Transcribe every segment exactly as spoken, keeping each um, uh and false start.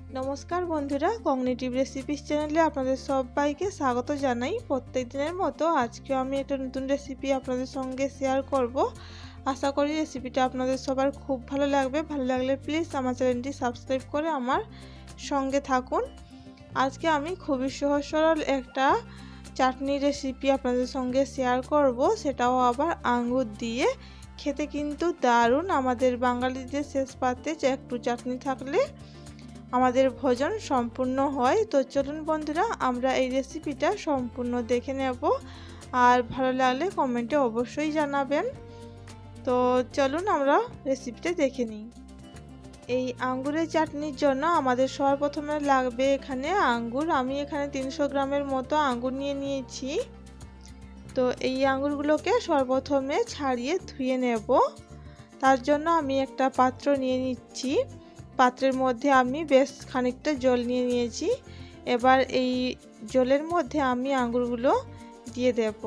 নমস্কার বন্ধুরা, cognitive recipes চ্যানেলে আপনাদের সবাইকে স্বাগত জানাই। প্রত্যেক দিনের মতো আজকেও আমি একটা নতুন রেসিপি আপনাদের সঙ্গে শেয়ার করব। আশা করি রেসিপিটা আপনাদের সবার খুব ভালো লাগবে। ভালো লাগলে প্লিজ আমার চ্যানেলটি সাবস্ক্রাইব করে আমার সঙ্গে থাকুন। আজকে আমি খুবই সহজ সরল একটা চাটনি রেসিপি আপনাদের সঙ্গে শেয়ার করব, সেটাও আবার আঙ্গুর দিয়ে। খেতে কিন্তু দারুণ। আমাদের বাঙালিদের শেষ পাতে একটু চাটনি থাকলে আমাদের ভোজন সম্পূর্ণ হয়। তো চলুন বন্ধুরা, আমরা এই রেসিপিটা সম্পূর্ণ দেখে নেব, আর ভালো লাগলে কমেন্টে অবশ্যই জানাবেন। তো চলুন আমরা রেসিপিটা দেখে নিই। এই আঙ্গুরের চাটনির জন্য আমাদের সর্বপ্রথমে লাগবে এখানে আঙ্গুর। আমি এখানে তিনশো গ্রামের মতো আঙ্গুর নিয়ে নিয়েছি। তো এই আঙ্গুরগুলোকে সর্বপ্রথমে ছাড়িয়ে ধুয়ে নেব। তার জন্য আমি একটা পাত্র নিয়ে নিচ্ছি। পাত্রের মধ্যে আমি বেশ খানিকটা জল নিয়ে নিয়েছি। এবার এই জলের মধ্যে আমি আঙ্গুরগুলো দিয়ে দেব।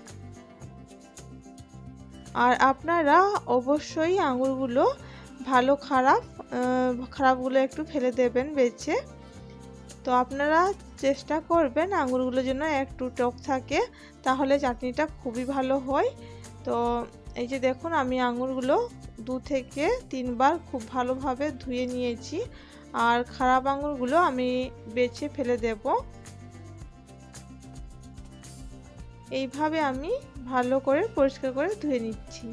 আর আপনারা অবশ্যই আঙ্গুরগুলো ভালো খারাপ খারাপগুলো একটু ফেলে দেবেন বেছে। তো আপনারা চেষ্টা করবেন আঙ্গুরগুলো যেন একটু টক থাকে, তাহলে চাটনিটা খুবই ভালো হয়। তো এই যে দেখুন, আমি আঙ্গুরগুলো দু থেকে তিনবার খুব ভালোভাবে ধুয়ে নিয়েছি, আর খারাপ আঙ্গুরগুলো আমি বেছে ফেলে দেব। এইভাবে আমি ভালো করে পরিষ্কার করে ধুয়ে নিচ্ছি।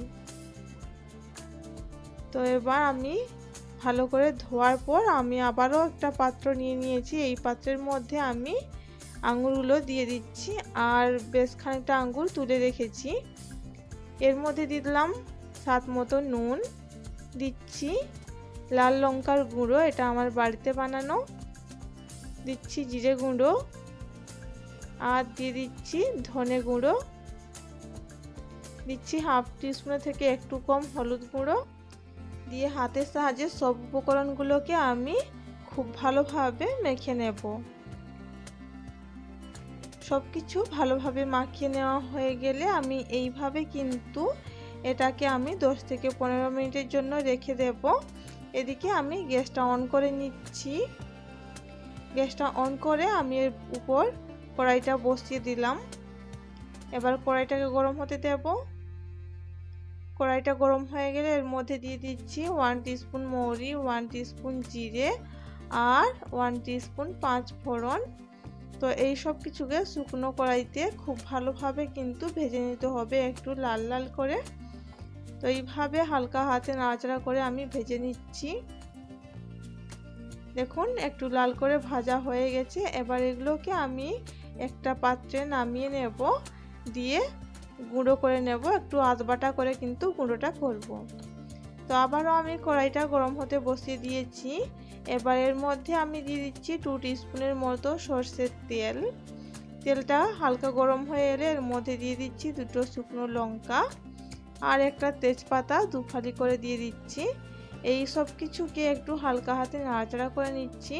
তো এবার আমি ভালো করে ধোয়ার পর আমি আবারও একটা পাত্র নিয়ে নিয়েছি। এই পাত্রের মধ্যে আমি আঙ্গুরগুলো দিয়ে দিচ্ছি, আর বেশ খানিকটা আঙ্গুর তুলে রেখেছি। এর মধ্যে দিয়ে দিলাম স্বাদ মতো নুন, দিচ্ছি লাল লঙ্কার গুঁড়ো, এটা আমার বাড়িতে বানানো, দিচ্ছি জিরে গুঁড়ো, আর দিয়ে দিচ্ছি ধনে গুঁড়ো, দিচ্ছি হাফ টিস্পুন থেকে একটু কম হলুদ গুঁড়ো। দিয়ে হাতের সাহায্যে সব উপকরণগুলোকে আমি খুব ভালোভাবে মেখে নেব। সব কিছু ভালোভাবে মাখিয়ে নেওয়া হয়ে গেলে আমি এইভাবে কিন্তু এটাকে আমি দশ থেকে পনেরো মিনিটের জন্য রেখে দেব। এদিকে আমি গ্যাসটা অন করে নিচ্ছি। গ্যাসটা অন করে আমি এর উপর কড়াইটা বসিয়ে দিলাম। এবার কড়াইটাকে গরম হতে দেব। কড়াইটা গরম হয়ে গেলে এর মধ্যে দিয়ে দিচ্ছি ওয়ান টিস্পুন মৌরি, ওয়ান টিস্পুন জিরে, আর ওয়ান টিস্পুন পাঁচ ফোড়ন। তো এই সব কিছুকে শুকনো কড়াইতে খুব ভালোভাবে কিন্তু ভেজে নিতে হবে, একটু লাল লাল করে। তো এইভাবে হালকা হাতে নাড়াচাড়া করে আমি ভেজে নিচ্ছি। দেখুন একটু লাল করে ভাজা হয়ে গেছে। এবার এগুলোকে আমি একটা পাত্রে নামিয়ে নেব, দিয়ে গুঁড়ো করে নেব। একটু আধবাটা করে কিন্তু গুঁড়োটা করব। তো আবারও আমি কড়াইটা গরম হতে বসিয়ে দিয়েছি। এবার এর মধ্যে আমি দিয়ে দিচ্ছি টু টিস্পুনের মতো সর্ষের তেল। তেলটা হালকা গরম হয়ে এলে এর মধ্যে দিয়ে দিচ্ছি দুটো শুকনো লঙ্কা, আর একটা তেজপাতা দু ফালি করে দিয়ে দিচ্ছি। এই সব কিছুকে একটু হালকা হাতে নাড়াচাড়া করে নিচ্ছি।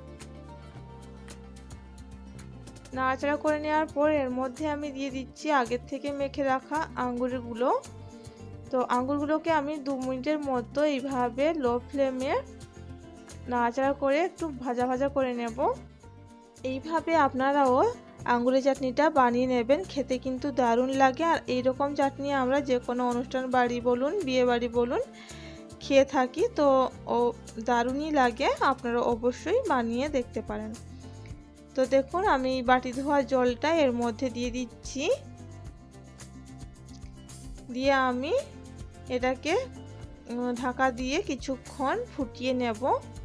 নাড়াচাড়া করে নেওয়ার পর এর মধ্যে আমি দিয়ে দিচ্ছি আগের থেকে মেখে রাখা আঙ্গুরগুলো। তো আঙ্গুরগুলোকে আমি দু মিনিটের মতো এইভাবে লো ফ্লেমে নাড়াচাড়া করে একটু ভাজা ভাজা করে নেব। এইভাবে আপনারাও আঙ্গুরের চাটনিটা বানিয়ে নেবেন, খেতে কিন্তু দারুণ লাগে। আর এইরকম চাটনি আমরা যে কোনো অনুষ্ঠান বাড়ি বলুন, বিয়ে বাড়ি বলুন, খেয়ে থাকি। তো ও দারুণই লাগে, আপনারা অবশ্যই বানিয়ে দেখতে পারেন। তো দেখুন আমি বাটি ধোয়া জলটা এর মধ্যে দিয়ে দিচ্ছি। দিয়ে আমি এটাকে ঢাকা দিয়ে কিছুক্ষণ ফুটিয়ে নেব।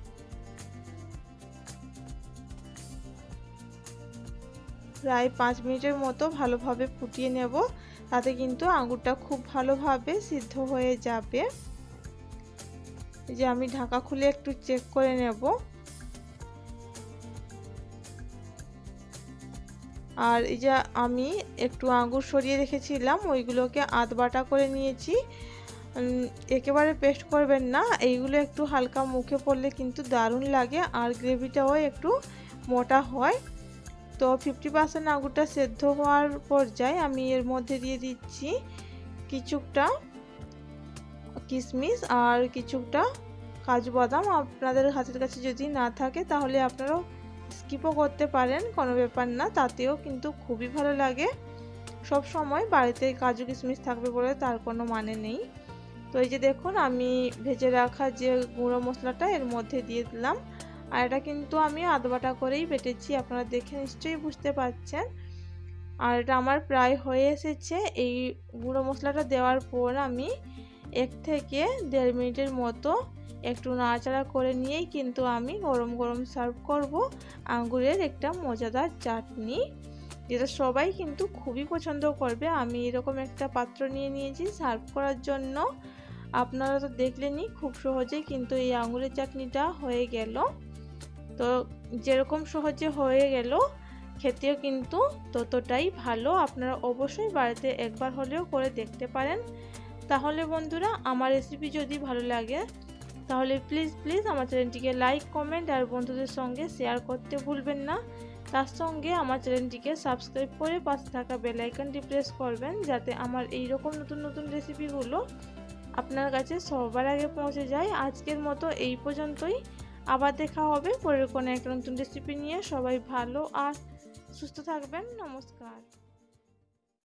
প্রায় পাঁচ মিনিটের মতো ভালোভাবে ফুটিয়ে নেব, তাতে কিন্তু আঙ্গুরটা খুব ভালোভাবে সিদ্ধ হয়ে যাবে। এই যে আমি ঢাকা খুলে একটু চেক করে নেব। আর এই যে আমি একটু আঙ্গুর সরিয়ে রেখেছিলাম, ওইগুলোকে আধ বাটা করে নিয়েছি। একেবারে পেস্ট করবেন না, এইগুলো একটু হালকা মুখে পড়লে কিন্তু দারুণ লাগে, আর গ্রেভিটাও একটু মোটা হয়। তো ফিফটি পার্সেন্ট আঙ্গুরটা সেদ্ধ হওয়ার পর্যায়ে আমি এর মধ্যে দিয়ে দিচ্ছি কিছুটা কিশমিশ আর কিছুটা কাজু বাদাম আপনাদের হাতের কাছে যদি না থাকে তাহলে আপনারাও স্কিপও করতে পারেন, কোনো ব্যাপার না, তাতেও কিন্তু খুবই ভালো লাগে। সব সময় বাড়িতে কাজু কিশমিশ থাকবে বলে তার কোনো মানে নেই। তো এই যে দেখুন আমি ভেজে রাখা যে গুঁড়ো মশলাটা এর মধ্যে দিয়ে দিলাম। আর এটা কিন্তু আমি আধ বাটা করেই বেটেছি, আপনারা দেখে নিশ্চয়ই বুঝতে পারছেন। আর এটা আমার প্রায় হয়ে এসেছে। এই গুঁড়ো মশলাটা দেওয়ার পর আমি এক থেকে দেড় মিনিটের মতো একটু নাড়াচাড়া করে নিয়েই কিন্তু আমি গরম গরম সার্ভ করব আঙ্গুরের একটা মজাদার চাটনি, যেটা সবাই কিন্তু খুবই পছন্দ করবে। আমি এরকম একটা পাত্র নিয়ে নিয়েছি সার্ভ করার জন্য। আপনারা তো দেখলেনই খুব সহজেই কিন্তু এই আঙ্গুরের চাটনিটা হয়ে গেল। তো যেরকম সহজে হয়ে গেল খেতেও কিন্তু ততটাই ভালো। আপনারা অবশ্যই বাড়িতে একবার হলেও করে দেখতে পারেন। তাহলে বন্ধুরা আমার রেসিপি যদি ভালো লাগে তাহলে প্লিজ প্লিজ আমার চ্যানেলটিকে লাইক কমেন্ট আর বন্ধুদের সঙ্গে শেয়ার করতে ভুলবেন না। তার সঙ্গে আমার চ্যানেলটিকে সাবস্ক্রাইব করে পাশে থাকা বেল আইকনটি প্রেস করবেন, যাতে আমার এই রকম নতুন নতুন রেসিপিগুলো আপনার কাছে সবার আগে পৌঁছে যায়। আজকের মতো এই পর্যন্তই, আবার দেখা হবে পরের কোনো একটা নতুন রেসিপি নিয়ে। সবাই ভালো আর সুস্থ থাকবেন। নমস্কার।